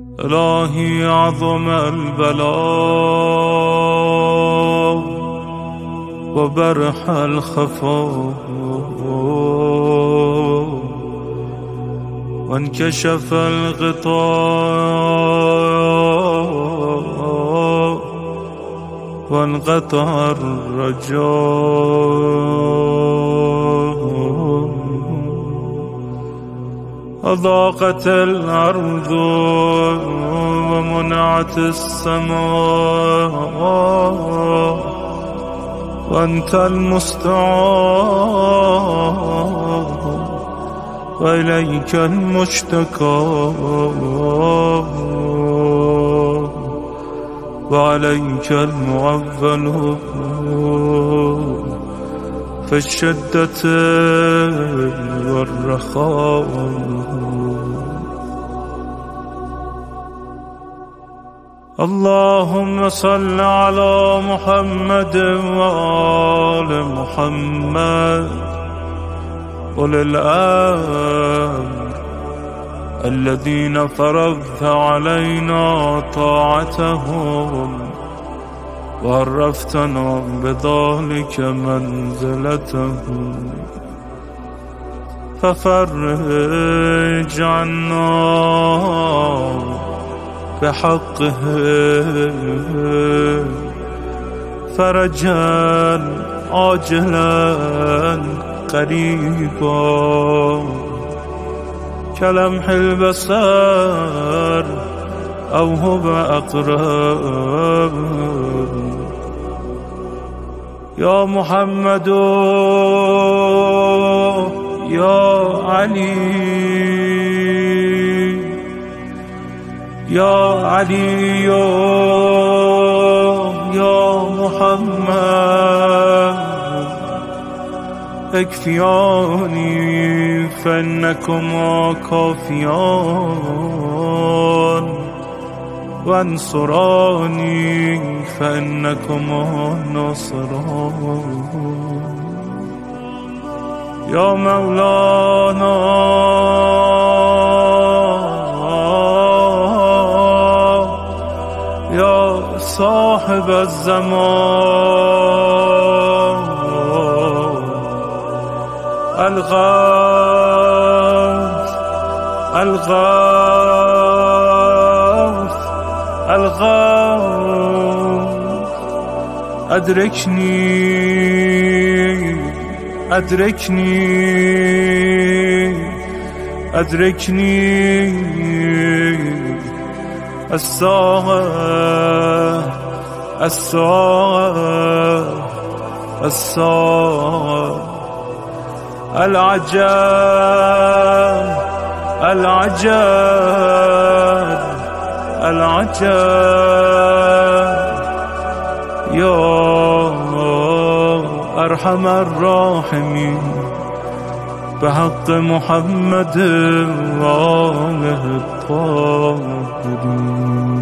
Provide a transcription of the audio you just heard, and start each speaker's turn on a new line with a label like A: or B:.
A: إلهي عظم البلاء وبرح الخفاء وانكشف الغطاء وانقطع الرجاء وضاقت الأرض ومنعت السماء وأنت المستعان وإليك المشتكى وعليك المعول في الشدة والرخاء. اللهم صل على محمد وآل محمد أولي الأمر الذين فرضت علينا طاعتهم وعرفتنا بذلك منزلتهم، ففرج عنا بحقهم فرجا عاجلا قريبا كلمح البصر أو هو أقرب. يا محمد يا علي يا علي يا محمد اكفياني فإنكما كافيان وانصراني فإنكما ناصران. يا مولانا يا صاحب الزمان الغوث الغوث الغوث أدركني أدركني أدركني الساعة الساعة الساعة العجاب العجاب العجاب. يا أرحم الراحمين بحق محمد وآله الطاهرين.